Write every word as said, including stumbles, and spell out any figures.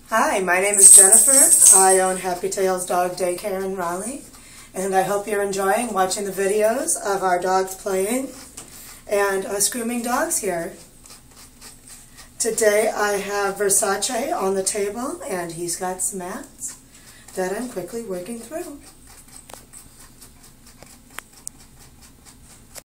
Hi, my name is Jennifer. I own Happy Tails Dog Daycare in Raleigh, and I hope you're enjoying watching the videos of our dogs playing and us grooming dogs here. Today I have Versace on the table, and he's got some mats that I'm quickly working through.